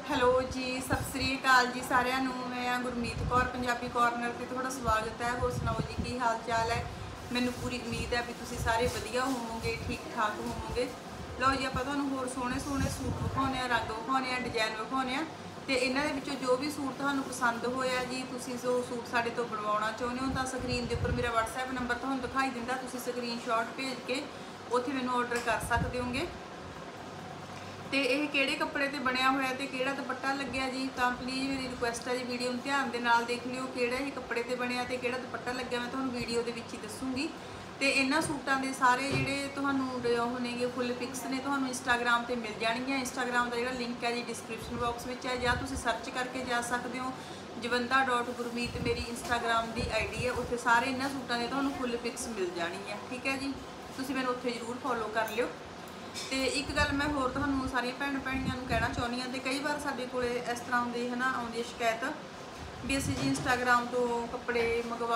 Hello ਜੀ, ਸਤਿ ਸ੍ਰੀ ਅਕਾਲ ਜੀ ਸਾਰਿਆਂ ਨੂੰ। ਮੈਂ ਗੁਰਮੀਤ ਕੌਰ, ਪੰਜਾਬੀ ਕਾਰਨਰ ਤੇ ਤੁਹਾਡਾ ਸਵਾਗਤ ਹੈ। ਹੋਰ ਸੁਣਾਓ ਜੀ, ਕੀ ਹਾਲ ਚਾਲ ਹੈ? ਮੈਨੂੰ ਪੂਰੀ ਉਮੀਦ ਹੈ ਵੀ ਤੁਸੀਂ ਸਾਰੇ ਵਧੀਆ ਹੋਵੋਗੇ, ਠੀਕ ਠਾਕ ਹੋਵੋਗੇ। ਲਓ ਜੀ, ਆਪਾਂ ਤੁਹਾਨੂੰ ਹੋਰ ਸੋਹਣੇ ਸੋਹਣੇ ਸੂਟ ਵਿਖਾਉਂਦੇ ਆ, ਰੰਗ ਵਿਖਾਉਂਦੇ ਆ, ਡਿਜ਼ਾਈਨ ਵਿਖਾਉਂਦੇ ਆ ਤੇ ਇਹਨਾਂ ਦੇ ਵਿੱਚੋਂ ਜੋ ਵੀ ਸੂਟ ਤੁਹਾਨੂੰ ਪਸੰਦ ਹੋਇਆ ਜੀ, ਤੁਸੀਂ ਜੋ ਸੂਟ ਸਾਡੇ ਤੋਂ ਬਣਵਾਉਣਾ ਚਾਹੁੰਦੇ ਹੋ ਤਾਂ ਸਕਰੀਨ ਦੇ ਉੱਪਰ ਮੇਰਾ WhatsApp ਨੰਬਰ ਤੁਹਾਨੂੰ ਦਿਖਾਈ ਦਿੰਦਾ, ਤੁਸੀਂ ਸਕਰੀਨਸ਼ਾਟ ਭੇਜ ਕੇ ਉੱਥੇ ਮੈਨੂੰ ਆਰਡਰ ਕਰ ਸਕਦੇ ਹੋਗੇ। ਤੇ ਇਹ ਕਿਹੜੇ ਕੱਪੜੇ ਤੇ ਬਣਿਆ ਹੋਇਆ ਤੇ ਕਿਹੜਾ ਦੁਪੱਟਾ ਲੱਗਿਆ ਜੀ, ਤਾਂ ਪਲੀਜ਼ ਮੇਰੀ ਰਿਕੁਐਸਟ ਹੈ ਜੀ, ਵੀਡੀਓ ਨੂੰ ਧਿਆਨ ਦੇ ਨਾਲ ਦੇਖ ਲਿਓ। ਕਿਹੜਾ ਇਹ ਕੱਪੜੇ ਤੇ ਬਣਿਆ ਤੇ ਕਿਹੜਾ ਦੁਪੱਟਾ ਲੱਗਿਆ ਮੈਂ ਤੁਹਾਨੂੰ ਵੀਡੀਓ ਦੇ ਵਿੱਚ ਹੀ ਦੱਸੂਗੀ। ਤੇ ਇਹਨਾਂ ਸੂਟਾਂ ਦੇ ਸਾਰੇ ਜਿਹੜੇ ਤੁਹਾਨੂੰ ਉਹ ਨੇਗੇ ਫੁੱਲ ਪਿਕਸ ਨੇ, ਤੁਹਾਨੂੰ ਇੰਸਟਾਗ੍ਰਾਮ ਤੇ ਮਿਲ ਜਾਣਗੀਆਂ। ਇੰਸਟਾਗ੍ਰਾਮ ਦਾ ਜਿਹੜਾ ਲਿੰਕ ਹੈ ਜੀ ਡਿਸਕ੍ਰਿਪਸ਼ਨ ਬਾਕਸ ਵਿੱਚ ਹੈ, ਜਾਂ ਤੁਸੀਂ ਸਰਚ ਕਰਕੇ ਜਾ ਸਕਦੇ ਹੋ। ਜਵੰਦਾ.ਗੁਰਮੀਤ ਮੇਰੀ ਇੰਸਟਾਗ੍ਰਾਮ ਦੀ ਆਈਡੀ ਹੈ, ਉੱਥੇ ਸਾਰੇ ਇਹਨਾਂ ਸੂਟਾਂ ਦੇ ਤੁਹਾਨੂੰ ਫੁੱਲ ਪਿਕਸ ਮਿਲ ਜਾਣਗੀਆਂ। ਠੀਕ ਹੈ ਜੀ, ਤੁਸੀਂ ਮੈਨੂੰ ਉੱਥੇ ਜ਼ਰੂਰ ਫੋਲੋ ਕਰ ਲਿਓ। ਤੇ ਇੱਕ ਗੱਲ ਮੈਂ ਹੋਰ ਤੁਹਾਨੂੰ ਸਾਰੀਆਂ ਭੈਣਾਂ ਨੂੰ ਕਹਿਣਾ ਚਾਹੁੰਦੀ ਹਾਂ, ਤੇ ਕਈ ਵਾਰ ਸਾਡੇ ਕੋਲੇ ਇਸ ਤਰ੍ਹਾਂ ਆਉਂਦੀ ਹੈ ਸ਼ਿਕਾਇਤ ਵੀ ਅਸੀਂ ਜੀ ਇੰਸਟਾਗ੍ਰਾਮ ਤੋਂ ਕੱਪੜੇ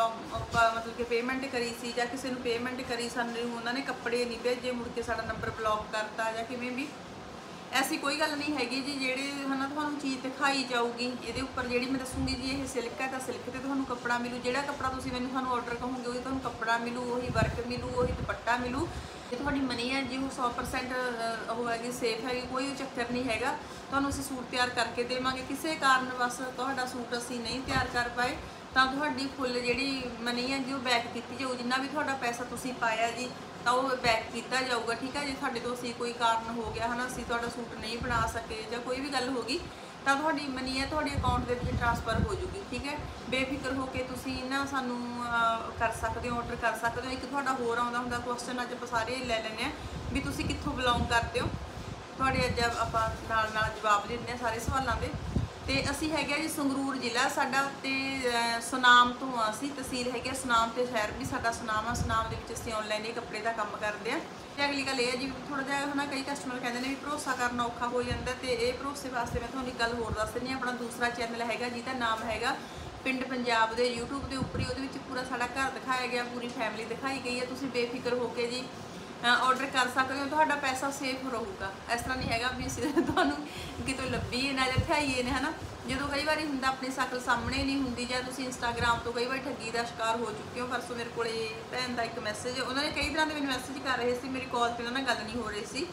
ਮਤਲਬ ਕਿ ਪੇਮੈਂਟ ਕਰੀ ਸੀ ਜਾਂ ਕਿਸੇ ਨੂੰ ਪੇਮੈਂਟ ਕਰੀ, ਸਾਨੂੰ ਉਹਨਾਂ ਨੇ ਕੱਪੜੇ ਨਹੀਂ ਭੇਜੇ, ਮੁੜ ਕੇ ਸਾਡਾ ਨੰਬਰ ਬਲੌਕ ਕਰਤਾ ਜਾਂ ਕਿਵੇਂ ਵੀ। ਐਸੀ ਕੋਈ ਗੱਲ ਨਹੀਂ ਹੈਗੀ ਜੀ। ਜਿਹੜੇ ਤੁਹਾਨੂੰ ਚੀਜ਼ ਦਿਖਾਈ ਜਾਊਗੀ ਇਹਦੇ ਉੱਪਰ, ਜਿਹੜੀ ਮੈਂ ਦੱਸੂਗੀ ਜੀ ਇਹ ਸਿਲਕ ਹੈ ਤਾਂ ਸਿਲਕ ਤੇ ਤੁਹਾਨੂੰ ਕੱਪੜਾ ਮਿਲੂ। ਜਿਹੜਾ ਕੱਪੜਾ ਤੁਸੀਂ ਸਾਨੂੰ ਆਰਡਰ ਕਹੋਗੇ ਉਹੀ ਤੁਹਾਨੂੰ ਕੱਪੜਾ ਮਿਲੂ, ਉਹੀ ਵਰਕ ਮਿਲੂ, ਉਹੀ ਦੁਪੱਟਾ ਮਿਲੂ। ਤੇ ਤੁਹਾਡੀ ਮਨੀ ਹੈ ਜੀ ਉਹ 100% ਉਹ ਹੈਗੀ, ਸੇਫ ਹੈਗੀ, ਕੋਈ ਚੱਕਰ ਨਹੀਂ ਹੈਗਾ। ਤੁਹਾਨੂੰ ਅਸੀਂ ਸੂਟ ਤਿਆਰ ਕਰਕੇ ਦੇਵਾਂਗੇ। ਕਿਸੇ ਕਾਰਨ ਬਸ ਤੁਹਾਡਾ ਸੂਟ ਅਸੀਂ ਨਹੀਂ ਤਿਆਰ ਕਰ ਪਾਏ ਤਾਂ ਤੁਹਾਡੀ ਫੁੱਲ ਜਿਹੜੀ ਮਨੀ ਹੈ ਜੀ ਉਹ ਬੈਕ ਕੀਤੀ ਜਾਊ। ਜਿੰਨਾ ਵੀ ਤੁਹਾਡਾ ਪੈਸਾ ਤੁਸੀਂ ਪਾਇਆ ਜੀ ਤਾਂ ਉਹ ਬੈਕ ਕੀਤਾ ਜਾਊਗਾ। ਠੀਕ ਹੈ ਜੀ, ਤੁਹਾਡੇ ਤੋਂ ਅਸੀਂ ਕੋਈ ਕਾਰਨ ਹੋ ਗਿਆ ਅਸੀਂ ਤੁਹਾਡਾ ਸੂਟ ਨਹੀਂ ਬਣਾ ਸਕੇ ਜਾਂ ਕੋਈ ਵੀ ਗੱਲ ਹੋ ਗਈ ਤਾਂ ਤੁਹਾਡੀ ਮਨੀ ਹੈ ਤੁਹਾਡੇ ਅਕਾਊਂਟ ਦੇ ਵਿੱਚ ਟ੍ਰਾਂਸਫਰ ਹੋ ਜੂਗੀ। ਠੀਕ ਹੈ, ਬੇਫਿਕਰ ਹੋ ਕੇ ਤੁਸੀਂ ਸਾਨੂੰ ਕਰ ਸਕਦੇ ਹੋ, ਆਰਡਰ ਕਰ ਸਕਦੇ ਹੋ। ਇੱਕ ਤੁਹਾਡਾ ਹੋਰ ਆਉਂਦਾ ਹੁੰਦਾ ਕੁਐਸਚਨ, ਅੱਜ ਆਪਾਂ ਸਾਰੇ ਲੈ ਲੈਂਦੇ ਹਾਂ ਵੀ ਤੁਸੀਂ ਕਿੱਥੋਂ ਬਿਲੋਂਗ ਕਰਦੇ ਹੋ। ਤੁਹਾਡੇ ਅੱਜ ਆਪਾਂ ਨਾਲ ਜਵਾਬ ਦਿੰਦੇ ਹਾਂ ਸਾਰੇ ਸਵਾਲਾਂ ਦੇ। ਤੇ ਅਸੀਂ ਹੈਗੇ ਆ ਜੀ ਸੰਗਰੂਰ ਜ਼ਿਲ੍ਹਾ ਸਾਡਾ, ਤੇ ਸੁਨਾਮ ਤੋਂ ਆ ਅਸੀਂ, ਤਹਿਸੀਲ ਹੈਗੀ ਸੁਨਾਮ ਤੇ ਸ਼ਹਿਰ ਵੀ ਸਾਡਾ ਸੁਨਾਮ ਆ। ਸੁਨਾਮ ਦੇ ਵਿੱਚ ਅਸੀਂ ਆਨਲਾਈਨ ਇਹ ਕੱਪੜੇ ਦਾ ਕੰਮ ਕਰਦੇ ਆ। ਤੇ ਅਗਲੀ ਗੱਲ ਇਹ ਹੈ ਜੀ, ਥੋੜਾ ਜਿਹਾ ਕਈ ਕਸਟਮਰ ਕਹਿੰਦੇ ਨੇ ਵੀ ਭਰੋਸਾ ਕਰਨਾ ਔਖਾ ਹੋ ਜਾਂਦਾ, ਤੇ ਇਹ ਭਰੋਸੇ ਵਾਸਤੇ ਮੈਂ ਤੁਹਾਨੂੰ ਇੱਕ ਗੱਲ ਹੋਰ ਦੱਸ ਦਿੰਦੀ ਹਾਂ। ਆਪਣਾ ਦੂਸਰਾ ਚੈਨਲ ਹੈਗਾ ਜਿਹਦਾ ਨਾਮ ਹੈਗਾ ਪਿੰਡ ਪੰਜਾਬ ਦੇ, YouTube ਦੇ ਉੱਪਰ ਹੀ ਉਹਦੇ ਵਿੱਚ ਪੂਰਾ ਸਾਡਾ ਘਰ ਦਿਖਾਇਆ ਗਿਆ, ਪੂਰੀ ਫੈਮਿਲੀ ਦਿਖਾਈ ਗਈ ਹੈ। ਤੁਸੀਂ ਬੇਫਿਕਰ ਹੋ ਕੇ ਜੀ ਆਰਡਰ ਕਰ ਸਕਦੇ ਹੋ, ਤੁਹਾਡਾ ਪੈਸਾ ਸੇਫ ਰਹੂਗਾ। ਇਸ ਤਰ੍ਹਾਂ ਨਹੀਂ ਹੈਗਾ ਵੀ ਅਸੀਂ ਤੁਹਾਨੂੰ ਕਿਤੋਂ ਲੱਭੀਏ ਨਾ ਜਾਂ ਠਾਈਏ ਨੇ ਜਦੋਂ ਕਈ ਵਾਰੀ ਹੁੰਦਾ ਆਪਣੀ ਸ਼ਕਲ ਸਾਹਮਣੇ ਨਹੀਂ ਹੁੰਦੀ, ਜਾਂ ਤੁਸੀਂ ਇੰਸਟਾਗ੍ਰਾਮ ਤੋਂ ਕਈ ਵਾਰੀ ਠੱਗੀ ਦਾ ਸ਼ਿਕਾਰ ਹੋ ਚੁੱਕੇ ਹੋ। ਪਰਸੋਂ ਮੇਰੇ ਕੋਲੇ ਭੈਣ ਦਾ ਇੱਕ ਮੈਸੇਜ, ਉਹਨਾਂ ਨੇ ਕਈ ਤਰ੍ਹਾਂ ਦੇ ਮੈਨੂੰ ਮੈਸੇਜ ਕਰ ਰਹੇ ਸੀ, ਮੇਰੀ ਕਾਲ ਤੇ ਉਹਨਾਂ ਨਾਲ ਗੱਲ ਨਹੀਂ ਹੋ ਰਹੀ ਸੀ।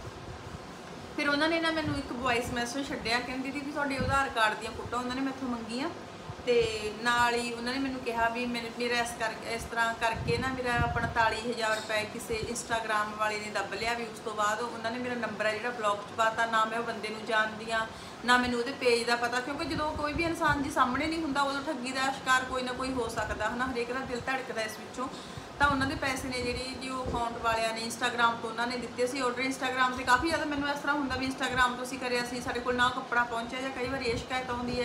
ਫਿਰ ਉਹਨਾਂ ਨੇ ਮੈਨੂੰ ਇੱਕ ਵੌਇਸ ਮੈਸੇਜ ਛੱਡਿਆ, ਕਹਿੰਦੀ ਸੀ ਵੀ ਤੁਹਾਡੇ ਆਧਾਰ ਕਾਰਡ ਦੀਆਂ ਫੋਟੋਆਂ ਉਹਨਾਂ ਨੇ ਮੈਥੋਂ ਮੰਗੀਆਂ, ਤੇ ਨਾਲ ਹੀ ਉਹਨਾਂ ਨੇ ਮੈਨੂੰ ਕਿਹਾ ਵੀ ਮੇਰਾ ਇਸ ਤਰ੍ਹਾਂ ਕਰਕੇ ਮੇਰਾ 45,000 ਰੁਪਏ ਕਿਸੇ ਇੰਸਟਾਗ੍ਰਾਮ ਵਾਲੇ ਨੇ ਦੱਬ ਲਿਆ। ਵੀ ਉਸ ਤੋਂ ਬਾਅਦ ਉਹਨਾਂ ਨੇ ਮੇਰਾ ਨੰਬਰ ਹੈ ਜਿਹੜਾ ਬਲੌਕ 'ਚ ਪਾਤਾ। ਨਾ ਮੈਂ ਉਹ ਬੰਦੇ ਨੂੰ ਜਾਣਦੀ ਹਾਂ, ਨਾ ਮੈਨੂੰ ਉਹਦੇ ਪੇਜ ਦਾ ਪਤਾ, ਕਿਉਂਕਿ ਜਦੋਂ ਕੋਈ ਵੀ ਇਨਸਾਨ ਜੀ ਸਾਹਮਣੇ ਨਹੀਂ ਹੁੰਦਾ ਉਦੋਂ ਠੱਗੀ ਦਾ ਸ਼ਿਕਾਰ ਕੋਈ ਨਾ ਕੋਈ ਹੋ ਸਕਦਾ ਹਰੇਕ ਦਾ ਦਿਲ ਧੜਕਦਾ ਇਸ ਵਿੱਚੋਂ। ਤਾਂ ਉਹਨਾਂ ਦੇ ਪੈਸੇ ਨੇ ਜਿਹੜੇ ਜੀ ਉਹ ਅਕਾਊਂਟ ਵਾਲਿਆਂ ਨੇ ਇੰਸਟਾਗ੍ਰਾਮ ਤੋਂ ਉਹਨਾਂ ਨੇ ਦਿੱਤੇ ਸੀ ਆਰਡਰ। ਇੰਸਟਾਗ੍ਰਾਮ ਤੇ ਕਾਫੀ ਜ਼ਿਆਦਾ ਮੈਨੂੰ ਇਸ ਤਰ੍ਹਾਂ ਹੁੰਦਾ ਵੀ ਇੰਸਟਾਗ੍ਰਾਮ ਤੋਂ ਅਸੀਂ ਕਰਿਆ ਸੀ, ਸਾਡੇ ਕੋਲ ਨਾ ਕੱਪੜਾ ਪਹੁੰਚਿਆ, ਜਾਂ ਕਈ ਵਾਰੀ ਇਹ ਸ਼ਿਕਾਇਤ ਆਉਂਦੀ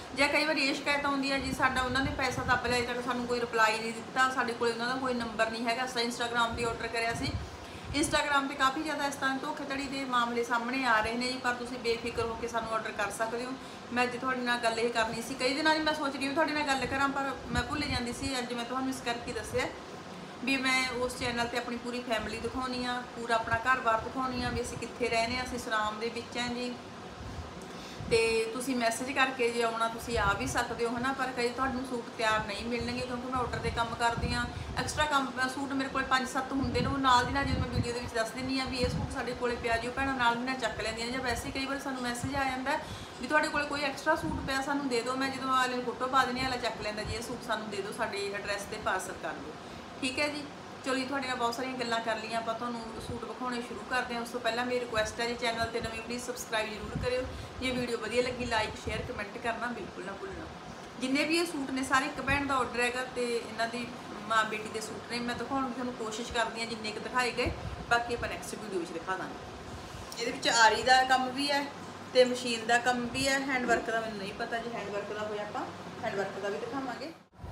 ਹੈ ਜੀ ਸਾਡਾ ਉਹਨਾਂ ਨੇ ਪੈਸਾ ਦੱਬ ਲਿਆ, ਅਜੇ ਤੱਕ ਸਾਨੂੰ ਕੋਈ ਰਿਪਲਾਈ ਨਹੀਂ ਦਿੱਤਾ, ਸਾਡੇ ਕੋਲ ਉਹਨਾਂ ਦਾ ਕੋਈ ਨੰਬਰ ਨਹੀਂ ਹੈਗਾ। ਅਸੀਂ ਇੰਸਟਾਗ੍ਰਾਮ 'ਤੇ ਆਰਡਰ ਕਰਿਆ ਸੀ। ਇੰਸਟਾਗ੍ਰਾਮ 'ਤੇ ਕਾਫੀ ਜ਼ਿਆਦਾ ਇਸ ਤਰ੍ਹਾਂ ਧੋਖੇਧੜੀ ਦੇ ਮਾਮਲੇ ਸਾਹਮਣੇ ਆ ਰਹੇ ਨੇ ਜੀ, ਪਰ ਤੁਸੀਂ ਬੇਫਿਕਰ ਹੋ ਕੇ ਸਾਨੂੰ ਆਰਡਰ ਕਰ ਸਕਦੇ ਹੋ। ਮੈਂ ਅੱਜ ਤੁਹਾਡੇ ਨਾਲ ਗੱਲ ਇਹ ਕਰਨੀ ਸੀ, ਕਈ ਦਿਨਾਂ ਦੀ ਮੈਂ ਸੋਚ ਰਹੀ ਹਾਂ ਤੁਹਾਡੇ ਨਾਲ ਗੱਲ ਕਰਾਂ, ਪਰ ਮੈਂ ਭੁੱਲ ਜਾਂਦੀ ਸੀ। ਅੱਜ ਮੈਂ ਤੁਹਾਨੂੰ ਇਸ ਕਰਕੇ ਦੱਸਿਆ ਵੀ ਮੈਂ ਉਸ ਚੈਨਲ ਤੇ ਆਪਣੀ ਪੂਰੀ ਫੈਮਿਲੀ ਦਿਖਾਉਣੀ ਆ, ਪੂਰਾ ਆਪਣਾ ਘਰ-ਬਾਰ ਦਿਖਾਉਣੀ ਆ ਵੀ ਅਸੀਂ ਕਿੱਥੇ ਰਹਿੰਦੇ ਹਾਂ। ਅਸੀਂ ਸੁਨਾਮ ਦੇ ਵਿੱਚ ਹਾਂ ਜੀ, ਤੇ ਤੁਸੀਂ ਮੈਸੇਜ ਕਰਕੇ ਜੇ ਆਉਣਾ ਤੁਸੀਂ ਆ ਵੀ ਸਕਦੇ ਹੋ ਪਰ ਕਈ ਤੁਹਾਨੂੰ ਸੂਟ ਤਿਆਰ ਨਹੀਂ ਮਿਲਣਗੇ, ਕਿਉਂਕਿ ਮੈਂ ਆਰਡਰ ਦੇ ਕੰਮ ਕਰਦੀ ਹਾਂ। ਐਕਸਟਰਾ ਕੰਮ ਸੂਟ ਮੇਰੇ ਕੋਲ 5-7 ਹੁੰਦੇ ਨੇ, ਉਹ ਨਾਲ ਦੀ ਨਾਲ ਜਦੋਂ ਮੈਂ ਵੀਡੀਓ ਦੇ ਵਿੱਚ ਦੱਸ ਦਿੰਦੀ ਹਾਂ ਵੀ ਇਹ ਸੂਟ ਸਾਡੇ ਕੋਲੇ ਪਿਆ ਜੀ, ਉਹ ਭੈਣਾਂ ਨਾਲ ਦੀ ਨਾਲ ਚੱਕ ਲੈਂਦੀਆਂ। ਜਾਂ ਵੈਸੇ ਕਈ ਵਾਰ ਸਾਨੂੰ ਮੈਸੇਜ ਆ ਜਾਂਦਾ ਵੀ ਤੁਹਾਡੇ ਕੋਲ ਕੋਈ ਐਕਸਟਰਾ ਸੂਟ ਪਿਆ ਸਾਨੂੰ ਦੇ ਦਿਓ, ਮੈਂ ਜਦੋਂ ਵਾਲੇ ਨੂੰ ਫੋਟੋ ਪਾ ਦਿੰਦੀ ਹਾਂ ਵਾਲਾ ਚੱਕ ਲੈਂਦਾ ਜੀ ਇਹ ਸੂਟ ਸਾਨੂੰ ਦੇ ਦਿਓ, ਸਾਡੇ ਐਡਰੈਸ ਤੇ ਪਾਰਸਲ ਕਰ ਦਿਓ। ਠੀਕ ਹੈ ਜੀ, ਚਲੋ ਜੀ, ਤੁਹਾਡੇ ਨਾਲ ਬਹੁਤ ਸਾਰੀਆਂ ਗੱਲਾਂ ਕਰ ਲਈਆਂ, ਆਪਾਂ ਤੁਹਾਨੂੰ ਸੂਟ ਵਿਖਾਉਣੇ ਸ਼ੁਰੂ ਕਰਦੇ ਹਾਂ। ਉਸ ਤੋਂ ਪਹਿਲਾਂ ਮੇਰੀ ਰਿਕੁਐਸਟ ਹੈ ਜੀ, ਚੈਨਲ ਤੇ ਨਵੇਂ ਪਲੀਜ਼ ਸਬਸਕ੍ਰਾਈਬ ਜ਼ਰੂਰ ਕਰਿਓ। ਜੇ ਵੀਡੀਓ ਵਧੀਆ ਲੱਗੀ ਲਾਈਕ ਸ਼ੇਅਰ ਕਮੈਂਟ ਕਰਨਾ ਬਿਲਕੁਲ ਨਾ ਭੁੱਲਣਾ। ਜਿੰਨੇ ਵੀ ਇਹ ਸੂਟ ਨੇ ਸਾਰੇ ਇੱਕ ਭੈਣ ਦਾ ਆਰਡਰ ਹੈਗਾ, ਤੇ ਇਹਨਾਂ ਦੀ ਮਾਂ ਬੇਟੀ ਦੇ ਸੂਟ ਨੇ। ਮੈਂ ਦਿਖਾਉਣ ਦੀ ਤੁਹਾਨੂੰ ਕੋਸ਼ਿਸ਼ ਕਰਦੀ ਹਾਂ ਜਿੰਨੇ ਕੁ ਦਿਖਾਏ ਗਏ, ਬਾਕੀ ਆਪਾਂ ਨੈਕਸਟ ਵੀਡੀਓ ਵਿੱਚ ਦਿਖਾ ਦਾਂਗੇ। ਇਹਦੇ ਵਿੱਚ ਆਰੀ ਦਾ ਕੰਮ ਵੀ ਹੈ ਤੇ ਮਸ਼ੀਨ ਦਾ ਕੰਮ ਵੀ ਹੈ। ਹੈਂਡ ਵਰਕ ਦਾ ਮੈਨੂੰ ਨਹੀਂ ਪਤਾ, ਜੇ ਹੈਂਡ ਵਰਕ ਦਾ ਹੋਇਆ ਆਪਾਂ ਹੈਂਡ ਵਰਕ ਦਾ ਵੀ ਦਿਖਾਵਾਂਗੇ।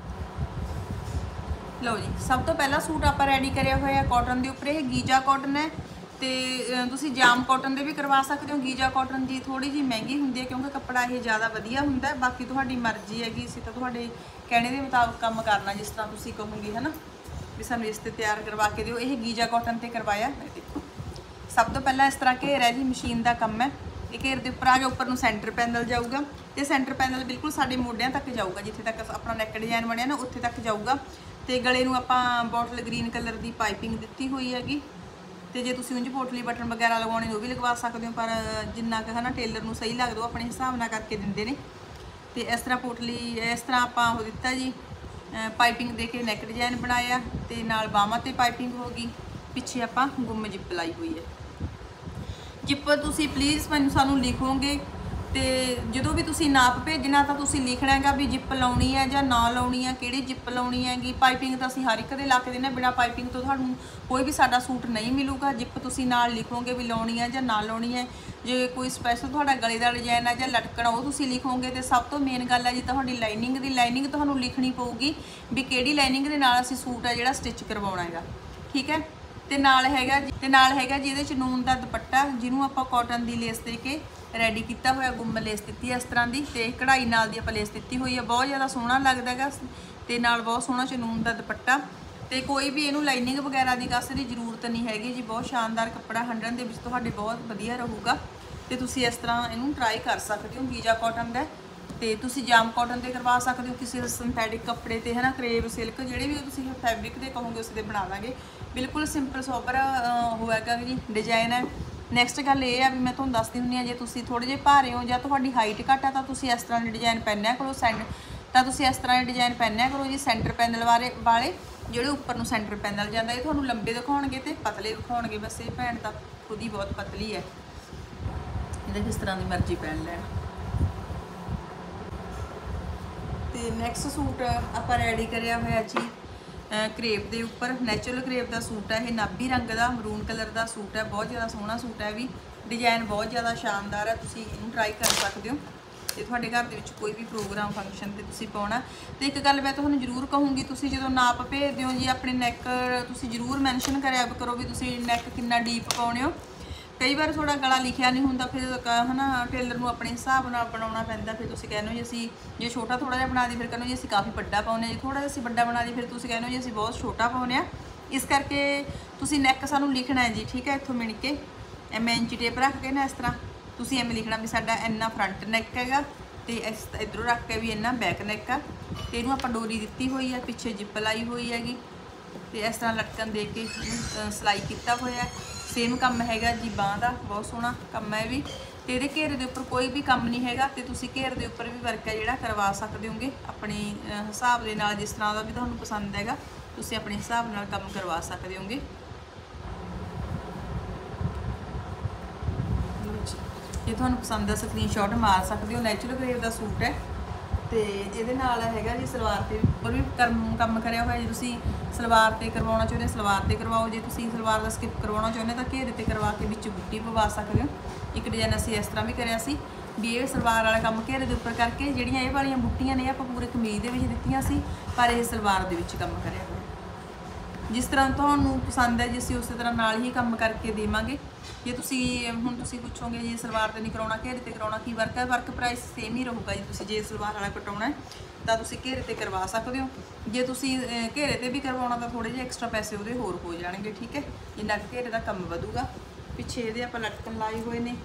ਲਓ ਜੀ, ਸਭ ਤੋਂ ਪਹਿਲਾਂ ਸੂਟ ਆਪਾਂ ਰੈਡੀ ਕਰਿਆ ਹੋਇਆ ਕਾਟਨ ਦੇ ਉੱਪਰ। ਇਹ ਗੀਜਾ ਕਾਟਨ ਹੈ, ਤੇ ਤੁਸੀਂ ਜਾਮ ਕਾਟਨ ਦੇ ਵੀ ਕਰਵਾ ਸਕਦੇ ਹੋ। ਗੀਜਾ ਕਾਟਨ ਦੀ ਥੋੜੀ ਜਿਹੀ ਮਹਿੰਗੀ ਹੁੰਦੀ ਹੈ, ਕਿਉਂਕਿ ਕੱਪੜਾ ਇਹ ਜ਼ਿਆਦਾ ਵਧੀਆ ਹੁੰਦਾ। ਬਾਕੀ ਤੁਹਾਡੀ ਮਰਜ਼ੀ ਹੈਗੀ, ਅਸੀਂ ਤਾਂ ਤੁਹਾਡੇ ਕਹਿਣੇ ਦੇ ਮੁਤਾਬਕ ਕੰਮ ਕਰਨਾ, ਜਿਸ ਤਰ੍ਹਾਂ ਤੁਸੀਂ ਕਹੋਗੇ ਵੀ ਸਾਨੂੰ ਇਸ ਤੇ ਤਿਆਰ ਕਰਵਾ ਕੇ ਦਿਓ। ਇਹ ਗੀਜਾ ਕਾਟਨ ਤੇ ਕਰਵਾਇਆ। ਦੇਖੋ, ਸਭ ਤੋਂ ਪਹਿਲਾਂ ਇਸ ਤਰ੍ਹਾਂ ਘੇਰਾ ਜੀ ਮਸ਼ੀਨ ਦਾ ਕੰਮ ਹੈ। ਇਹ ਘੇਰ ਦੇ ਉੱਪਰ ਆ ਗਿਆ। ਉੱਪਰ ਨੂੰ ਸੈਂਟਰ ਪੈਨਲ ਜਾਊਗਾ ਤੇ ਸੈਂਟਰ ਪੈਨਲ ਬਿਲਕੁਲ ਸਾਡੇ ਮੋਢਿਆਂ ਤੱਕ ਜਾਊਗਾ, ਜਿੱਥੇ ਤੱਕ ਆਪਣਾ ਨੈਕ ਡਿਜ਼ਾਈਨ ਬਣਿਆ ਨਾ ਉੱਥੇ ਤੱਕ ਜਾਊਗਾ। ਤੇ ਗਲੇ ਨੂੰ ਆਪਾਂ ਬੋਟਲ ਗ੍ਰੀਨ ਕਲਰ ਦੀ ਪਾਈਪਿੰਗ ਦਿੱਤੀ ਹੋਈ ਹੈਗੀ। ਤੇ ਜੇ ਤੁਸੀਂ ਉਂਝ ਪੋਟਲੀ ਬਟਨ ਵਗੈਰਾ ਲਗਾਉਣੇ ਨੇ ਉਹ ਵੀ ਲਗਵਾ ਸਕਦੇ ਹੋ, ਪਰ ਜਿੰਨਾ ਕੁ ਹੈ ਨਾ ਟੇਲਰ ਨੂੰ ਸਹੀ ਲੱਗਦਾ ਉਹ ਆਪਣੇ ਹਿਸਾਬ ਨਾਲ ਕਰਕੇ ਦਿੰਦੇ ਨੇ। ਤੇ ਇਸ ਤਰ੍ਹਾਂ ਪੋਟਲੀ ਇਸ ਤਰ੍ਹਾਂ ਆਪਾਂ ਉਹ ਦਿੱਤਾ ਜੀ, ਪਾਈਪਿੰਗ ਦੇ ਕੇ ਨੈਕ ਡਿਜ਼ਾਈਨ ਬਣਾਇਆ ਤੇ ਨਾਲ ਬਾਹਾਂ ਤੇ ਪਾਈਪਿੰਗ ਹੋ ਗਈ। ਪਿੱਛੇ ਆਪਾਂ ਗੁੰਮ ਜਿੱਪ ਲਾਈ ਹੋਈ ਹੈ। ਜਿੱਪ ਤੁਸੀਂ ਪਲੀਜ਼ ਸਾਨੂੰ ਲਿਖੋਗੇ ਤੇ ਜਦੋਂ ਵੀ ਤੁਸੀਂ ਨਾਪ ਭੇਜਣਾ ਤਾਂ ਤੁਸੀਂ ਲਿਖਣਾ ਹੈਗਾ ਵੀ ਜਿੱਪ ਲਾਉਣੀ ਹੈ ਜਾਂ ਨਾ ਲਾਉਣੀ ਹੈ, ਕਿਹੜੀ ਜਿੱਪ ਲਾਉਣੀ ਹੈਗੀ। ਪਾਈਪਿੰਗ ਤਾਂ ਅਸੀਂ ਹਰ ਇੱਕ ਦੇ ਲਾ ਕੇ ਦਿੰਦੇ, ਬਿਨਾਂ ਪਾਈਪਿੰਗ ਤੋਂ ਤੁਹਾਨੂੰ ਕੋਈ ਵੀ ਸਾਡਾ ਸੂਟ ਨਹੀਂ ਮਿਲੂਗਾ। ਜਿੱਪ ਤੁਸੀਂ ਨਾਲ ਲਿਖੋਗੇ ਵੀ ਲਾਉਣੀ ਹੈ ਜਾਂ ਨਾ ਲਾਉਣੀ ਹੈ। ਜੇ ਕੋਈ ਸਪੈਸ਼ਲ ਤੁਹਾਡਾ ਗਲੇ ਦਾ ਡਿਜ਼ਾਈਨ ਹੈ ਜਾਂ ਲਟਕਣ ਉਹ ਤੁਸੀਂ ਲਿਖੋਗੇ। ਤੇ ਸਭ ਤੋਂ ਮੇਨ ਗੱਲ ਹੈ ਜੀ ਤੁਹਾਡੀ ਲਾਈਨਿੰਗ ਤੁਹਾਨੂੰ ਲਿਖਣੀ ਪਊਗੀ ਵੀ ਕਿਹੜੀ ਲਾਈਨਿੰਗ ਦੇ ਨਾਲ ਅਸੀਂ ਸੂਟ ਹੈ ਜਿਹੜਾ ਸਟਿਚ ਕਰਵਾਉਣਾ ਹੈਗਾ, ਠੀਕ ਹੈ। ਤੇ ਨਾਲ ਹੈਗਾ ਜੀ ਇਹਦੇ ਚ ਨੂਨ ਦਾ ਦੁਪੱਟਾ, ਜਿਹਨੂੰ ਆਪਾਂ ਕਾਟਨ ਦੀ ਲੇਸ ਦੇ ਕੇ ਰੈਡੀ ਕੀਤਾ ਹੋਇਆ, ਗੁੰਮ ਲੇਸ ਦਿੱਤੀ ਹੈ ਇਸ ਤਰ੍ਹਾਂ ਦੀ, ਤੇ ਕਢਾਈ ਨਾਲ ਦੀ ਆਪਾਂ ਲੇਸ ਦਿੱਤੀ ਹੋਈ ਹੈ। ਬਹੁਤ ਜ਼ਿਆਦਾ ਸੋਹਣਾ ਲੱਗਦਾ ਹੈਗਾ ਤੇ ਨਾਲ ਬਹੁਤ ਸੋਹਣਾ ਚਨੂਨ ਦਾ ਦੁਪੱਟਾ। ਤੇ ਕੋਈ ਵੀ ਇਹਨੂੰ ਲਾਈਨਿੰਗ ਵਗੈਰਾ ਦੀ ਕੱਸ ਦੀ ਜ਼ਰੂਰਤ ਨਹੀਂ ਹੈਗੀ ਜੀ। ਬਹੁਤ ਸ਼ਾਨਦਾਰ ਕੱਪੜਾ 100 ਦੇ ਵਿੱਚ ਤੁਹਾਡੇ ਬਹੁਤ ਵਧੀਆ ਰਹੂਗਾ। ਤੇ ਤੁਸੀਂ ਇਸ ਤਰ੍ਹਾਂ ਇਹਨੂੰ ਟਰਾਈ ਕਰ ਸਕਦੇ ਹੋ। ਗੀਜਾ ਕਾਟਨ ਦਾ ਤੇ ਤੁਸੀਂ ਜਾਮ ਕਾਟਨ ਤੇ ਕਰਵਾ ਸਕਦੇ ਹੋ, ਕਿਸੇ ਸਿੰਥੈਟਿਕ ਕੱਪੜੇ ਤੇ, ਹੈ ਨਾ, ਕਰੇਬ ਸਿਲਕ, ਜਿਹੜੇ ਵੀ ਤੁਸੀਂ ਫੈਬਰਿਕ ਦੇ ਕਹੋਗੇ ਉਸ 'ਤੇ ਬਣਾ ਦਾਂਗੇ। ਬਿਲਕੁਲ ਸਿੰਪਲ ਸੋਬਰ ਹੋਏਗਾ ਜੀ ਡਿਜ਼ਾਈਨ ਹੈ। ਨੈਕਸਟ ਗੱਲ ਇਹ ਆ ਵੀ ਮੈਂ ਤੁਹਾਨੂੰ ਦੱਸਦੀ ਹੁੰਦੀ ਹਾਂ, ਜੇ ਤੁਸੀਂ ਥੋੜੇ ਜਿਹੇ ਭਾਰੇ ਹੋ ਜਾਂ ਤੁਹਾਡੀ ਹਾਈਟ ਘੱਟ ਆ ਤਾਂ ਤੁਸੀਂ ਇਸ ਤਰ੍ਹਾਂ ਦੇ ਡਿਜ਼ਾਈਨ ਪਹਿਨਿਆ ਕਰੋ। ਤੁਸੀਂ ਇਸ ਤਰ੍ਹਾਂ ਦੇ ਡਿਜ਼ਾਈਨ ਪਹਿਨਿਆ ਕਰੋ ਜੀ। ਸੈਂਟਰ ਪੈਨਲ ਵਾਲੇ ਜਿਹੜੇ ਉੱਪਰ ਨੂੰ ਸੈਂਟਰ ਪੈਨਲ ਜਾਂਦਾ, ਇਹ ਤੁਹਾਨੂੰ ਲੰਬੇ ਦਿਖਾਉਣਗੇ ਤੇ ਪਤਲੇ ਦਿਖਾਉਣਗੇ। ਬਸ ਇਹ ਭੈਣ ਤਾਂ ਖੁਦ ਹੀ ਬਹੁਤ ਪਤਲੀ ਹੈ, ਇਹਦੇ ਕਿਸ ਤਰ੍ਹਾਂ ਦੀ ਮਰਜ਼ੀ ਪਹਿਨ ਲੈਣ। ਤੇ ਨੈਕਸਟ ਸੂਟ ਆਪਾਂ ਰੈਡੀ ਕਰਿਆ ਹੋਇਆ ਜੀ ਕਰੇਪ ਦੇ ਉੱਪਰ। ਨੈਚੁਰਲ ਕਰੇਪ ਦਾ ਸੂਟ ਹੈ ਇਹ, ਨਾਭੀ ਰੰਗ ਦਾ ਮਰੂਨ ਕਲਰ ਦਾ ਸੂਟ ਹੈ। ਬਹੁਤ ਜ਼ਿਆਦਾ ਸੋਹਣਾ ਸੂਟ ਹੈ ਵੀ, ਡਿਜ਼ਾਈਨ ਬਹੁਤ ਜ਼ਿਆਦਾ ਸ਼ਾਨਦਾਰ ਹੈ। ਤੁਸੀਂ ਇਹਨੂੰ ਟਰਾਈ ਕਰ ਸਕਦੇ ਹੋ ਤੇ ਤੁਹਾਡੇ ਘਰ ਦੇ ਵਿੱਚ ਕੋਈ ਵੀ ਪ੍ਰੋਗਰਾਮ ਫੰਕਸ਼ਨ ਤੇ ਤੁਸੀਂ ਪਾਉਣਾ। ਤੇ ਇੱਕ ਗੱਲ ਮੈਂ ਤੁਹਾਨੂੰ ਜ਼ਰੂਰ ਕਹੂੰਗੀ, ਤੁਸੀਂ ਜਦੋਂ ਨਾਪ ਭੇਜਦੇ ਹੋ ਜੀ ਆਪਣੇ ਨੈਕ, ਤੁਸੀਂ ਜ਼ਰੂਰ ਮੈਂਸ਼ਨ ਕਰਿਆ ਕਰੋ ਵੀ ਤੁਸੀਂ ਨੈਕ ਕਿੰਨਾ ਡੀਪ ਪਾਉਣੇ ਹੋ। ਕਈ ਵਾਰ ਤੁਹਾਡਾ ਗਲਾ ਲਿਖਿਆ ਨਹੀਂ ਹੁੰਦਾ, ਫਿਰ ਹੈ ਨਾ ਟੇਲਰ ਨੂੰ ਆਪਣੇ ਹਿਸਾਬ ਨਾਲ ਬਣਾਉਣਾ ਪੈਂਦਾ। ਫਿਰ ਤੁਸੀਂ ਕਹਿੰਦੇ ਹੋ ਜੀ ਅਸੀਂ ਜੇ ਛੋਟਾ ਥੋੜ੍ਹਾ ਜਿਹਾ ਬਣਾ ਦੀ, ਫਿਰ ਕਹਿੰਦੇ ਜੀ ਅਸੀਂ ਕਾਫੀ ਵੱਡਾ ਪਾਉਂਦੇ ਹਾਂ। ਜੀ ਥੋੜ੍ਹਾ ਜਿਹਾ ਅਸੀਂ ਵੱਡਾ ਬਣਾ ਦੀ, ਫਿਰ ਤੁਸੀਂ ਕਹਿੰਦੇ ਹੋ ਜੀ ਅਸੀਂ ਬਹੁਤ ਛੋਟਾ ਪਾਉਂਦੇ ਹਾਂ। ਇਸ ਕਰਕੇ ਤੁਸੀਂ ਨੈਕ ਸਾਨੂੰ ਲਿਖਣਾ ਹੈ ਜੀ, ਠੀਕ ਹੈ। ਇੱਥੋਂ ਮਿਣ ਕੇ ਐਵੇਂ ਇੰਚੀ ਟੇਪ ਰੱਖ ਕੇ ਨਾ ਇਸ ਤਰ੍ਹਾਂ ਤੁਸੀਂ ਐਵੇਂ ਲਿਖਣਾ ਵੀ ਸਾਡਾ ਇੰਨਾ ਫਰੰਟ ਨੈਕ ਹੈਗਾ ਤੇ ਇਸ ਇੱਧਰੋਂ ਰੱਖ ਕੇ ਵੀ ਇੰਨਾ ਬੈਕ ਨੈਕ ਆ। ਤੇ ਇਹਨੂੰ ਆਪਾਂ ਡੋਰੀ ਦਿੱਤੀ ਹੋਈ ਹੈ, ਪਿੱਛੇ ਜਿੱਪ ਲਾਈ ਹੋਈ ਹੈਗੀ ਤੇ ਇਸ ਤਰ੍ਹਾਂ ਲਟਕਣ ਦੇ ਕੇ ਸਿਲਾਈ ਕੀਤਾ ਹੋਇਆ। ਸੇਮ ਕੰਮ ਹੈਗਾ ਜੀ ਬਾਂਹ ਦਾ, ਬਹੁਤ ਸੋਹਣਾ ਕੰਮ ਹੈ ਵੀ। ਤੇ ਇਹਦੇ ਘੇਰੇ ਦੇ ਉੱਪਰ ਕੋਈ ਵੀ ਕੰਮ ਨਹੀਂ ਹੈਗਾ ਤੇ ਤੁਸੀਂ ਘੇਰੇ ਦੇ ਉੱਪਰ ਵੀ ਵਰਕ ਹੈ ਜਿਹੜਾ ਕਰਵਾ ਸਕਦੇ ਹੋਗੇ ਆਪਣੇ ਹਿਸਾਬ ਦੇ ਨਾਲ। ਜਿਸ ਤਰ੍ਹਾਂ ਦਾ ਵੀ ਤੁਹਾਨੂੰ ਪਸੰਦ ਹੈਗਾ ਤੁਸੀਂ ਆਪਣੇ ਹਿਸਾਬ ਨਾਲ ਕੰਮ ਕਰਵਾ ਸਕਦੇ ਹੋਗੇ। ਜੇ ਤੁਹਾਨੂੰ ਪਸੰਦ ਆ ਸਕਰੀਨਸ਼ਾਟ ਮਾਰ ਸਕਦੇ ਹੋ। ਨੈਚੁਰਲ ਕਰੇਪ ਦਾ ਸੂਟ ਹੈ ਤੇ ਇਹਦੇ ਨਾਲ ਹੈਗਾ ਜੀ ਸਲਵਾਰ ਤੇ ਉੱਪਰ ਵੀ ਕੰਮ ਕਰਿਆ ਹੋਇਆ। ਜੇ ਤੁਸੀਂ ਸਲਵਾਰ ਤੇ ਕਰਵਾਉਣਾ ਚਾਹੁੰਦੇ ਸਲਵਾਰ ਤੇ ਕਰਵਾਓ, ਜੇ ਤੁਸੀਂ ਸਲਵਾਰ ਦਾ ਸਕਿਪ ਕਰਵਾਉਣਾ ਚਾਹੁੰਦੇ ਤਾਂ ਘੇਰੇ ਤੇ ਕਰਵਾ ਕੇ ਵਿੱਚ ਬੁੱਟੀ ਪਵਾ ਸਕਦੇ ਹੋ। ਇੱਕ ਡਿਜ਼ਾਈਨ ਅਸੀਂ ਇਸ ਤਰ੍ਹਾਂ ਵੀ ਕਰਿਆ ਸੀ ਵੀ ਇਹ ਸਲਵਾਰ ਵਾਲਾ ਕੰਮ ਘੇਰੇ ਦੇ ਉੱਪਰ ਕਰਕੇ, ਜਿਹੜੀਆਂ ਇਹ ਵਾਲੀਆਂ ਬੁੱਟੀਆਂ ਨੇ ਆਪਾਂ ਪੂਰੇ ਕਮੀਜ਼ ਦੇ ਵਿੱਚ ਦਿੱਤੀਆਂ ਸੀ, ਪਰ ਇਹ ਸਲਵਾਰ ਦੇ ਵਿੱਚ ਕੰਮ ਕਰਿਆ ਹੋਇਆ। ਜਿਸ ਤਰ੍ਹਾਂ ਤੁਹਾਨੂੰ ਪਸੰਦ ਹੈ ਜੀ ਅਸੀਂ ਉਸੇ ਤਰ੍ਹਾਂ ਨਾਲ ਹੀ ਕੰਮ ਕਰਕੇ ਦੇਵਾਂਗੇ। ਜੇ ਤੁਸੀਂ ਹੁਣ ਤੁਸੀਂ ਪੁੱਛੋਗੇ ਜੀ ਸਲਵਾਰ ਤੇ ਨਹੀਂ ਕਰਾਉਣਾ ਘੇਰੇ ਤੇ ਕਰਾਉਣਾ ਕੀ ਵਰਕ ਹੈ, ਵਰਕ ਪ੍ਰਾਈਸ ਸੇਮ ਹੀ ਰਹੂਗਾ ਜੀ। ਤੁਸੀਂ ਜੇ ਸਲਵਾਰ ਵਾਲਾ ਕਟਾਉਣਾ ਹੈ ਤਾਂ ਤੁਸੀਂ ਘੇਰੇ ਤੇ ਕਰਵਾ ਸਕਦੇ ਹੋ। ਜੇ ਤੁਸੀਂ ਘੇਰੇ ਤੇ ਵੀ ਕਰਵਾਉਣਾ ਤਾਂ ਥੋੜੇ ਜਿਹੇ ਐਕਸਟਰਾ ਪੈਸੇ ਉਹਦੇ ਹੋਰ ਹੋ ਜਾਣਗੇ, ਠੀਕ ਹੈ। ਜਿੰਨਾ ਕੁ ਘੇਰੇ ਦਾ ਕੰਮ ਵਧੂਗਾ। ਪਿੱਛੇ ਇਹਦੇ ਆਪਾਂ ਲਟਕਣ ਲਾਏ ਹੋਏ ਨੇ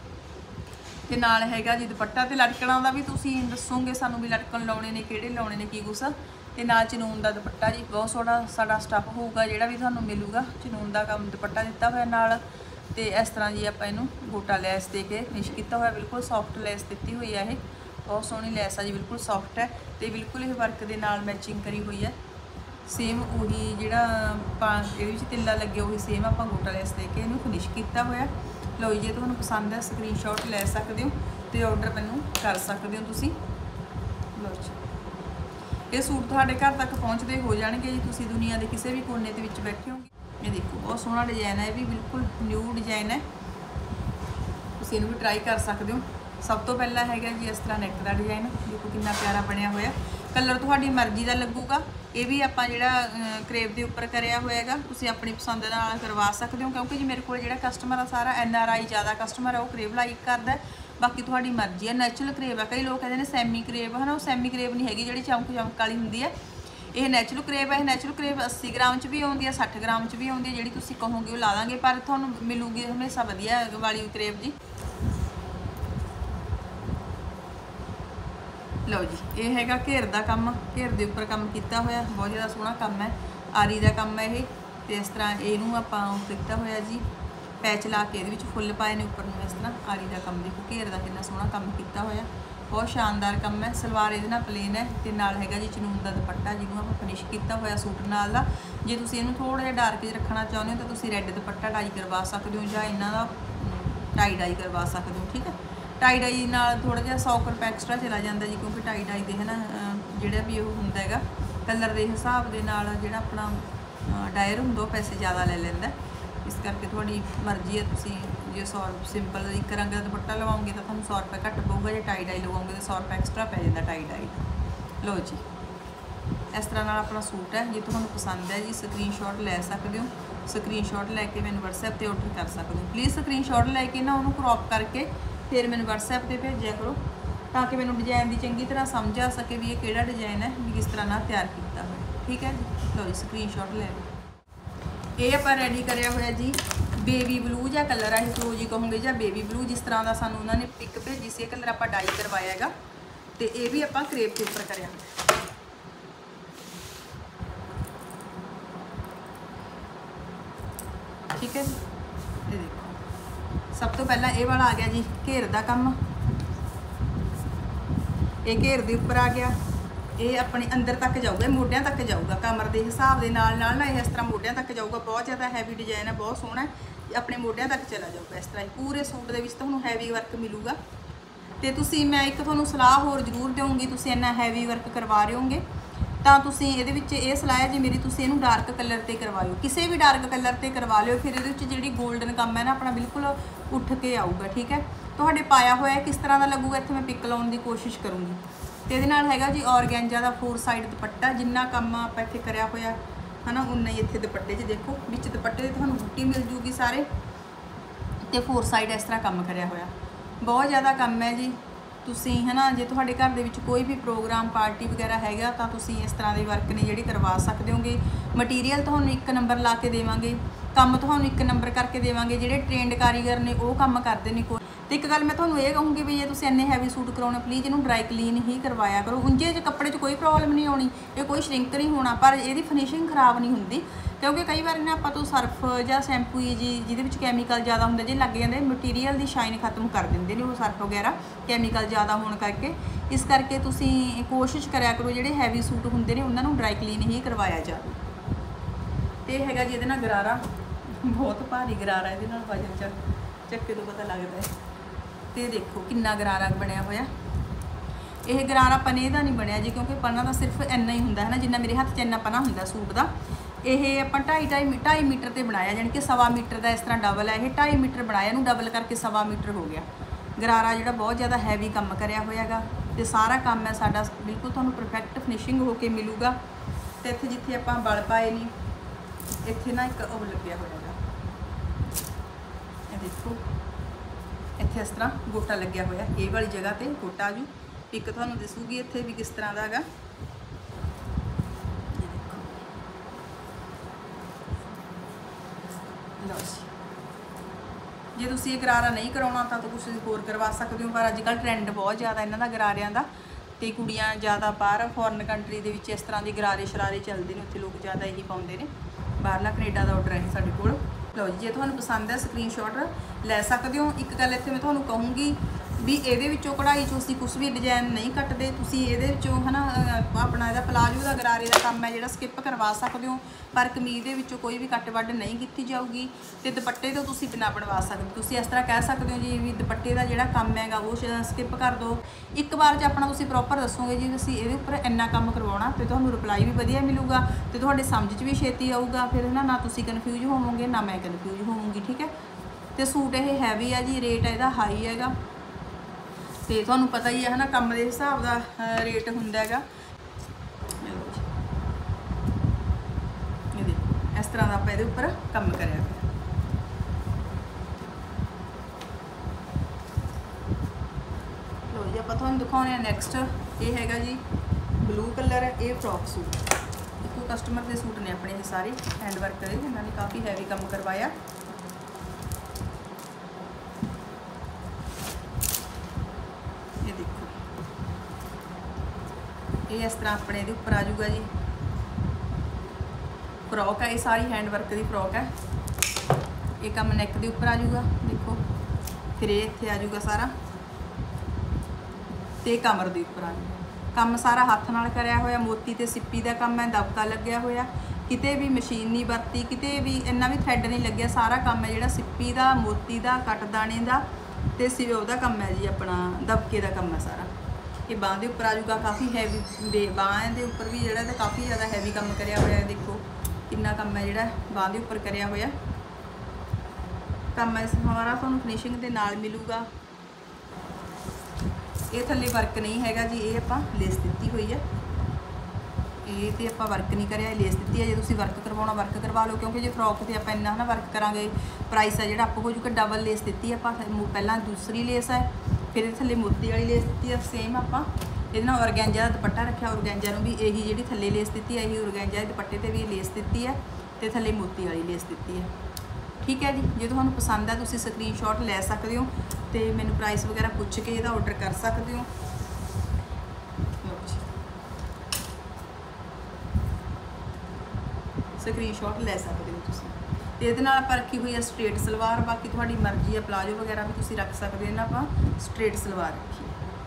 ਤੇ ਨਾਲ ਹੈਗਾ ਜੀ ਦੁਪੱਟਾ। ਤੇ ਲਟਕਣਾਂ ਦਾ ਵੀ ਤੁਸੀਂ ਦੱਸੋਗੇ ਸਾਨੂੰ ਵੀ ਲਟਕਣ ਲਾਉਣੇ ਨੇ ਕਿਹੜੇ ਲਾਉਣੇ ਨੇ ਕੀ ਕੁਛ। ਤੇ ਨਾਲ ਚਨੂਨ ਦਾ ਦੁਪੱਟਾ ਜੀ, ਬਹੁਤ ਸੋਹਣਾ ਸਾਡਾ ਸਟੱਫ ਹੋਊਗਾ ਜਿਹੜਾ ਵੀ ਤੁਹਾਨੂੰ ਮਿਲੂਗਾ। ਚਨੂਨ ਦਾ ਕੰਮ ਦੁਪੱਟਾ ਦਿੱਤਾ ਹੋਇਆ ਨਾਲ। ਤੇ ਇਸ ਤਰ੍ਹਾਂ ਜੀ ਆਪਾਂ ਇਹਨੂੰ ਗੋਟਾ ਲੈਸ ਦੇ ਕੇ ਫਿਨਿਸ਼ ਕੀਤਾ ਹੋਇਆ। ਬਿਲਕੁਲ ਸੌਫਟ ਲੈਸ ਦਿੱਤੀ ਹੋਈ ਹੈ, ਇਹ ਬਹੁਤ ਸੋਹਣੀ ਲੈਸ ਆ ਜੀ, ਬਿਲਕੁਲ ਸੌਫਟ ਹੈ ਤੇ ਬਿਲਕੁਲ ਇਹ ਵਰਕ ਦੇ ਨਾਲ ਮੈਚਿੰਗ ਕਰੀ ਹੋਈ ਹੈ। ਸੇਮ ਉਹੀ ਜਿਹੜਾ ਇਹਦੇ ਵਿੱਚ ਤਿੱਲਾ ਲੱਗਿਆ ਉਹੀ ਸੇਮ ਆਪਾਂ ਗੋਟਾ ਲੈਸ ਦੇ ਕੇ ਇਹਨੂੰ ਫਿਨਿਸ਼ ਕੀਤਾ ਹੋਇਆ। ਲਓ ਜੇ ਤੁਹਾਨੂੰ ਪਸੰਦ ਹੈ ਸਕਰੀਨਸ਼ਾਟ ਲੈ ਸਕਦੇ ਹੋ ਤੇ ਆਰਡਰ ਮੈਨੂੰ ਕਰ ਸਕਦੇ ਹੋ ਤੁਸੀਂ। ਲਓ ਜੀ ਇਹ ਸੂਟ ਤੁਹਾਡੇ ਘਰ ਤੱਕ ਪਹੁੰਚਦੇ ਹੋ ਜਾਣਗੇ ਜੀ। ਤੁਸੀਂ ਦੁਨੀਆ ਦੇ ਕਿਸੇ ਵੀ ਕੋਨੇ ਦੇ ਵਿੱਚ ਬੈਠੇ ਹੋਗੇ। ਇਹ ਦੇਖੋ ਬਹੁਤ ਸੋਹਣਾ ਡਿਜ਼ਾਈਨ ਹੈ, ਇਹ ਵੀ ਬਿਲਕੁਲ ਨਿਊ ਡਿਜ਼ਾਈਨ ਹੈ। ਤੁਸੀਂ ਇਹਨੂੰ ਵੀ ਟਰਾਈ ਕਰ ਸਕਦੇ ਹੋ। ਸਭ ਤੋਂ ਪਹਿਲਾਂ ਹੈਗਾ ਜੀ ਇਸ ਤਰ੍ਹਾਂ ਨੈਕ ਦਾ ਡਿਜ਼ਾਈਨ, ਦੇਖੋ ਕਿੰਨਾ ਪਿਆਰਾ ਬਣਿਆ ਹੋਇਆ। ਕਲਰ ਤੁਹਾਡੀ ਮਰਜ਼ੀ ਦਾ ਲੱਗੂਗਾ। ਇਹ ਵੀ ਆਪਾਂ ਜਿਹੜਾ ਕਰੇਪ ਦੇ ਉੱਪਰ ਕਰਿਆ ਹੋਇਆ ਹੈਗਾ, ਤੁਸੀਂ ਆਪਣੀ ਪਸੰਦ ਨਾਲ ਕਰਵਾ ਸਕਦੇ ਹੋ। ਕਿਉਂਕਿ ਜੀ ਮੇਰੇ ਕੋਲ ਜਿਹੜਾ ਕਸਟਮਰ ਆ ਸਾਰਾ NRI ਜ਼ਿਆਦਾ ਕਸਟਮਰ ਆ, ਉਹ ਕਰੇਪ ਲਾਈਕ ਕਰਦਾ। ਬਾਕੀ ਤੁਹਾਡੀ ਮਰਜ਼ੀ ਹੈ। ਨੈਚੁਰਲ ਕਰੇਪ ਹੈ, ਕਈ ਲੋਕ ਕਹਿੰਦੇ ਨੇ ਸੈਮੀ ਕਰੇਪ, ਹੈ ਨਾ, ਉਹ ਸੈਮੀ ਕਰੇਪ ਨਹੀਂ ਹੈਗੀ ਜਿਹੜੀ ਚਮਕ ਵਾਲੀ ਹੁੰਦੀ ਹੈ। ਇਹ ਨੈਚੁਰਲ ਕਰੇਪ ਹੈ। ਇਹ ਨੈਚੁਰਲ ਕਰੇਪ 80 ਗ੍ਰਾਮ 'ਚ ਵੀ ਆਉਂਦੀ ਹੈ, 60 ਗ੍ਰਾਮ 'ਚ ਵੀ ਆਉਂਦੀ ਹੈ। ਜਿਹੜੀ ਤੁਸੀਂ ਕਹੋਗੇ ਉਹ ਲਾ ਦਾਂਗੇ, ਪਰ ਤੁਹਾਨੂੰ ਮਿਲੂਗੀ ਹਮੇਸ਼ਾ ਵਧੀਆ ਵਾਲੀ ਕਰੇਪ ਜੀ। लो जी, ये हैगा घेर का काम, घेर के उपर काम किया होया, बहुत ज़्यादा सोहना काम है, आरी का काम है ये। तो इस तरह इनू आप किया होया जी, पैच ला के ये फुल पाए ने उपर इस तरह आरी का काम। देखो घेर का कितना सोहना काम किया होया, बहुत शानदार काम है। सलवार ये प्लेन है, तो नाल हैगा जी चनून का दुपट्टा जिन्होंने आप फिनिश किया होया सूट नाल दा। जे तुसीं इहनूं थोड़ा जिहा डार्क रखना चाहुंदे हो तो तुसीं रैड दुपट्टा डाई करवा सकते हो, या इन्हां दा टाई डाई करवा सकते हो। ठीक है, टाई डाई नाल थोड़ा जिहा 100 रुपये एक्सट्रा चला जाता जी, क्योंकि टाई डाई दे है ना जिहड़ा भी वो हुंदा हैगा कलर के हिसाब दे नाल जिहड़ा अपना डायर हुंदा पैसे ज़्यादा ले लैंदा। इस करके थोड़ी मर्जी है, तुसीं जे 100 सिंपल एक रंग का दुपट्टा लवाओगे तो तुहानूं 100 रुपये घट पऊगा, जे टाई डाई लवाओगे तो 100 रुपये एक्सट्रा पै जांदा टाई डाई। लो जी, इस तरह नाल अपना सूट है। जे तुहानूं पसंद है जी स्क्रीनशॉट लै सकते हो, स्क्रीनशॉट लैके मैनूं WhatsApp पर ऑर्डर कर सकते हो। प्लीज़ स्क्रीनशॉट लैके ना उन्होंने क्रॉप करके फिर मैनूं WhatsApp पर भेजिया करो, ताकि मैनूं डिजाइन की चंगी तरह समझ आ सके भी ये किहड़ा डिजाइन है, भी किस तरह ना तैयार किया हो। ठीक है जी, लो जी स्क्रीनशॉट ले लो। ये आप रेडी कराया होया जी बेबी ब्लू या कलर है, फिरोजी कहोगे या बेबी ब्लू, जिस तरह का सानू उन्होंने पिक भेजी सी, कलर आप डाई करवाया है। तो ये भी आप क्रेप के उपर कराया। ठीक है जी, ये देखो सब तो पहला ये वाला आ गया जी घेर का काम, ये घेर के उपर आ गया, ये अपने अंदर तक जाऊगा, मोढियां तक जाऊगा, कमर के हिसाब के नाल ना इस तरह मोढियां तक जाऊगा। बहुत ज़्यादा हैवी डिजाइन है, बहुत सोहना है, अपने मोढियां तक चला जाऊगा। इस तरह पूरे सूट के तुहानूं हैवी वर्क मिलूगा। तो तुसीं मैं एक तुहानूं सलाह होर जरूर दूँगी, तुसीं इन्ना हैवी वर्क करवा रहे होंगे तो तुसीं इहदे विच ये सलाह है जी मेरी, तुसीं इहनूं डार्क कलर ते करवाओ, किसी भी डार्क कलर ते करवा लिओ, फिर इहदे विच जिहड़ी गोल्डन काम है ना अपना बिल्कुल उठ के आऊगा। ठीक है, तुहाडे पाया होया किस तरह का लगूगा, इत्थे मैं पिक लाउण दी कोशिश करूँगी। तो ये हैगा जी ऑर्गेंजा का 4 साइड दुपट्टा, जिन्ना काम आप इत्थे कराया होया है ना उन्ना ही इत्थे दुपट्टे 'च देखो, विच दुपट्टे दी तुहानूं बूटी मिल जूगी सारे, तो 4 साइड इस तरह काम कराया होया। बहुत ज़्यादा काम है जी। तुसीं है ना जे तुहाडे घर दे विच कोई भी प्रोग्राम पार्टी वगैरह हैगा तो तुसीं इस तरह के वर्क ने जिहड़े करवा सकते होगे। मटीरियल तुहानूं 1 नंबर ला के देवांगे, काम तुहानूं 1 नंबर करके देवांगे, जिहड़े ट्रेंड कारीगर ने वो काम करते ने। कोई तो एक गल मैं तुहानूं ये कहूँगी भी जे तुसीं इन्ने हैवी सूट कराउणे प्लीज़ इहनूं ड्राई क्लीन ही करवाया करो। उंजे कपड़े 'च कोई प्रॉब्लम नहीं आउणी, ये कोई श्रिंक नहीं होना, पर इहदी फिनिशिंग खराब नहीं हुंदी, क्योंकि कई बार ना आप तो सर्फ या शैंपू जी जिहदे विच कैमिकल ज़्यादा हुंदे जे लग जांदे, मटीरियल की शाइन खत्म कर दिंदे ने वो सर्फ वगैरह कैमिकल ज़्यादा होने करके। इस करके तुसीं कोशिश करिया करो जिहड़े हैवी सूट हुंदे ने उन्हां नूं ड्राई क्लीन ही करवाया जाए। तो हैगा जी इहदे नाल गरारा, बहुत भारी गरारा, इहदे नाल वजन चक्के तो पता लगता है। तो देखो कितना गरारा बनया होया, यह गरारा पने का नहीं बनया जी, क्योंकि पना तो सिर्फ इन्ना ही हुंदा है ना जिन्ना मेरे हत्थ 'च इन्ना पना हुंदा सूट का। यह आप 2.5 मीटर पर बनाया, यानी कि 1.25 मीटर का इस तरह डबल है, यह 2.5 मीटर बनाया, इनू डबल करके 1.25 मीटर हो गया। गरारा जिहड़ा बहुत ज़्यादा हैवी काम कराया होया गा, तो सारा काम है साडा बिल्कुल तुहानूं परफेक्ट फिनिशिंग होके मिलूगा। तो इत्थे जिथे आपां बल पाए नहीं, इत्थे ना एक ओह लग्या होया गा, देखो इत्थे इस तरह गोटा लग्या होया, ये वाली जगह ते गोटा आजू, पिक तुहानूं दिसूगी इत्थे भी किस तरह दा हैगा। लो जी, जे तुसीं ये गरारा नहीं करवाउणा तो कुछ होर करवा सकते हो, पर अजकल ट्रेंड बहुत ज़्यादा इन्हां दा गरारियां दा, ते कुड़ियां ज़्यादा बाहर फॉरन कंट्री दे विच इस तरह के गरारे शरारे चलते हैं, उत्थे लोग ज़्यादा यही पाउंदे ने। बाहरला कनेडा का ऑर्डर है साडे कोल। लो जी, जे तुहानूं पसंद है स्क्रीनशॉट लै सकते हो। एक गल इत्थे मैं तुहानूं कहूँगी भी ये कढ़ाई चो असीं कुछ भी डिजाइन नहीं कटते, तुसीं ये है ना अपना इहदा प्लाजो का गरारे का काम है जिहड़ा स्किप करवा सकते हो, पर कमीज़ दे विचों कोई भी कट वड्ड नहीं की जाऊगी। तो दुपट्टे तो तुसीं बिना बनवा सकते, तुसीं इस तरह कह सकते हो जी भी दुपट्टे का जिहड़ा काम हैगा वो स्किप कर दो। एक बार च अपना तुसीं प्रॉपर दसोगे जी तुसीं इहदे उपर इन्ना काम करवाउणा, तो तुहानूं रिप्लाई भी वधिया मिलूगा, तो तुहाडे समझ च भी छेती आऊगा, फिर है ना तुसीं कन्फ्यूज होवोगे ना मैं कन्फ्यूज होवूँगी। ठीक है, तो सूट ये हैवी है जी, रेट इहदा हाई हैगा, तो तुहानूं पता ही है ना काम के हिसाब का रेट हुंदा हैगा। ये देखो इस तरह का आप इहदे उपर काम करिया। लो जी, आप तुहानूं दिखाउने नैक्सट, ये हैगा जी ब्लू कलर है, ये फ्रॉक सूट, देखो कस्टमर के सूट ने अपने सारे हैंडवर्क करे, इन्होंने काफ़ी हैवी काम करवाया। ये इस तरह अपने दे उपर आ जाऊगा जी। फ्रॉक है, ये सारी हैंड वर्क की फ्रॉक है। ये कम नैक के उपर आ जाऊगा देखो, फिर ये इत्थे आ जाऊगा सारा, तो कमर के उपर आ जाऊगा। काम सारा हत्थ नाल करिया होया, मोती ते सिप्पी का काम है, दबका लग्या होया, किते भी मशीन नहीं वरती, किते भी इन्ना भी थ्रैड नहीं लग्या। सारा काम है जिहड़ा सिप्पी का, मोती का, कटदाने का ते ओहदा काम है जी, अपना दबके का काम है सारा। ये बांह के उपर आ जाऊगा, काफ़ी हैवी बांह के उपर भी जिहड़ा ते काफ़ी ज़्यादा हैवी काम करिया होया। देखो कितना काम है जिहड़ा बांह के उपर करिया होया। काम है सारा तुहानूं फिनिशिंग के नाल मिलूगा। ये थल्ले वर्क नहीं हैगा जी, ये आपां लेस दित्ती हुई है, ये तो आपां वर्क नहीं करिया, लेस दित्ती है। जे तुसीं वर्क करवाउणा वर्क करवा लो, क्योंकि जो फ्रॉक ते आपां इन्ना ना वर्क करांगे प्राइस है जिहड़ा अप हो जाऊगा। डबल लेस दित्ती है आपां, पहलां दूसरी लेस है, फिर ये थल्ले मोती वाली लेस दित्ती है। सेम आपां इहदे नाल ऑर्गेंजा का दुपट्टा रखिया, ऑर्गेंजा नूं भी यही जिहड़ी थल्ले लेस दित्ती है, यही ऑर्गेंजा के दुपट्टे ते भी लेस दित्ती है, ते थल्ले मोती वाली लेस दित्ती है। ठीक है जी, जो तुहानूं पसंद है तुसीं स्क्रीनशॉट लै सकदे हो, तो मैनूं प्राइस वगैरह पुछ के इहदा ऑर्डर कर सकते हो। स्क्रीनशॉट लै सकते हो तुसीं। ते इहदे नाल आपां रखी हुई है स्ट्रेट सलवार, बाकी तुहाडी मर्जी है, प्लाजो वगैरह भी तुसीं रख सकते हो। इन्हां आपां स्ट्रेट सलवार रखी।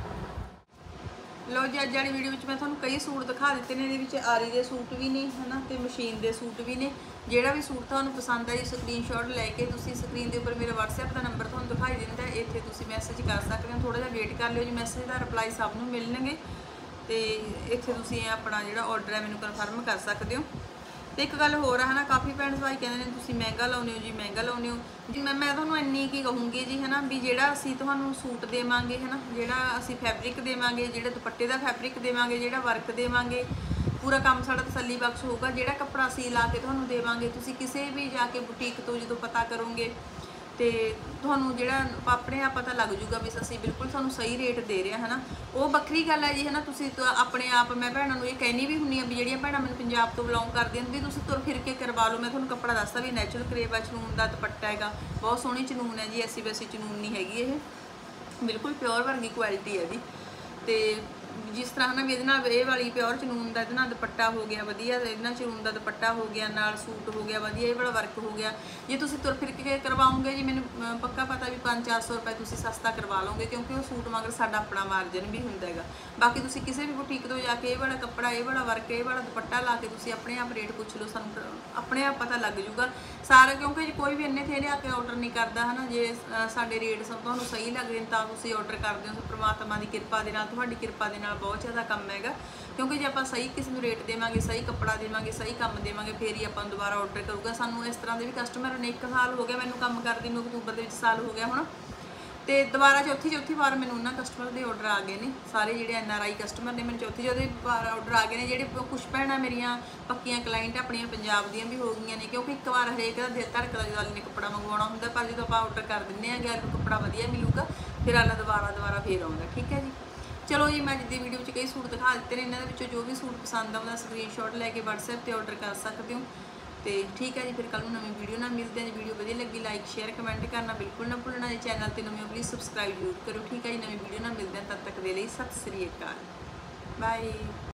लो जी, अज वाली वीडियो में मैं तुहानूं कई सूट दिखा दिते हैं। ये आरी के सूट भी ने है ना, तो मशीन के सूट भी ने। ਜਿਹੜਾ भी सूट ਤੁਹਾਨੂੰ पसंद है जी स्क्रीनशॉट लैके तुसीं स्क्रीन के उपर मेरे WhatsApp का नंबर ਤੁਹਾਨੂੰ दिखाई दिंदा है, इत्थे तुसीं मैसेज कर सकते हो। थोड़ा जिहा वेट कर लिओ जी, मैसेज का रिप्लाई सब नूं मिलणगे, तो इत्थे तुसीं अपना जिहड़ा ऑर्डर है मैनूं कन्फर्म कर सकते हो। तो एक गल होर है ना, काफ़ी भैन भाई कहते हैं तुसीं महंगा लाउने हो जी, महंगा लाउने हो जी। मैं तुहानूं इन्नी की कहूँगी जी है ना, भी जिहड़ा असीं तुहानूं सूट देवांगे है ना, जिहड़ा असीं फैब्रिक देवांगे, जिहड़ा दुपट्टे का फैब्रिक देवांगे, जिहड़ा वर्क देवांगे, पूरा काम साड़ा तसल्ली बख्श होगा। जिहड़ा कपड़ा असीं ला के तुहानूं देवांगे, तुसीं किसी भी जाके बुटीक तो जो पता करोगे तो तुहानूं जिहड़ा अपने आप पता लग जूगा भी असीं बिल्कुल तुहानूं सही रेट दे रहे है ना। वो वक्री गल है जी है ना। तुसीं अपने आप मैं भैणां नूं ये कहनी भी हुंदी आ भी जिहड़ियां भैणां मैनूं पंजाब तो बिलोंग करदियां भी तुसीं तुर फिर के करवा लो। मैं तुहानूं कपड़ा दसदा भी नैचुरल करेब है, चनून का दुपट्टा हैगा, बहुत सोहनी चनून है जी, ऐसी वैसी चनून नहीं हैगी, ये बिल्कुल प्योर वर्गी क्वालिटी है जी। तो जिस तरह ना भी ये वाली प्योर चनून का दुपट्टा हो गया वधिया, चनून का दुपट्टा हो गया, नाल सूट हो गया वधिया, ये वाला वर्क हो गया। जे तुसीं तुर फिर के करवाओगे जी, मैनूं पक्का पता भी 500-400 रुपए तुसीं सस्ता करवा लोगे, क्योंकि वो सूट मगर साडा अपना मार्जन भी हुंदा हैगा। बाकी तुसीं किसी भी बुटीक तो जाके ये वाला कपड़ा, ये वाला वर्क, ये वाला दुपट्टा ला के तुसीं अपने आप रेट पुछ लो, सानूं अपने आप पता लग जूगा सारा। क्योंकि कोई भी इन्ने थे लिया के ऑर्डर नहीं करता है ना। जे साडे रेट तुहानूं सही लगदे तां तुसीं ऑर्डर करदे हो। परमात्मा की किरपा दे नाल, तुहाडी किरपा दे नाल बहुत ज़्यादा काम हैगा। क्योंकि जे आपां सही किसी नूं रेट देवांगे, सही कपड़ा देवांगे, सही काम देवांगे, फिर ही आपां दोबारा ऑर्डर करूगा। सानूं इस तरह के भी कस्टमर ने 1 साल हो गया मैनूं काम करदी नूं, अक्तूबर के साल हो गया हुण, तो दोबारा चौथी बार मैनूं उन्हां कस्टमर के ऑर्डर आ गए हैं। सारे जिहड़े NRI कस्टमर ने मैनूं चौथी बार ऑर्डर आ गए हैं। जिहड़े कुछ भैणां मेरियां पक्कियां क्लाइंट अपनियां पंजाब दियां भी हो गई ने, क्योंकि एक बार हरेक दा दिल धड़कदा जो अगले ने कपड़ा मंगवाउणा हुंदा, पर जो आपां ऑर्डर कर दिंदे आ कि कपड़ा वधिया मिलूगा, फिर अगला दोबारा फिर आउंदा। ठीक है जी, चलो जी, मैं अज दी वीडियो में कई सूट दिखा दिते हैं। इन्हां दे जो भी सूट पसंद आउंदा स्क्रीनशॉट लैके WhatsApp पर ऑर्डर कर सकते हो। तो ठीक है जी, फिर कल नवीं वीडियो नाल मिलते हैं। वीडियो वधिया लगी लाइक शेयर कमेंट करना बिल्कुल ना भुलना जी। चैनल पर नवीं हो प्लीज़ सबसक्राइब जरूर करो। ठीक है जी, नवीं वीडियो नाल मिलते हैं, तब तक दे लई सत श्री अकाल, बाय।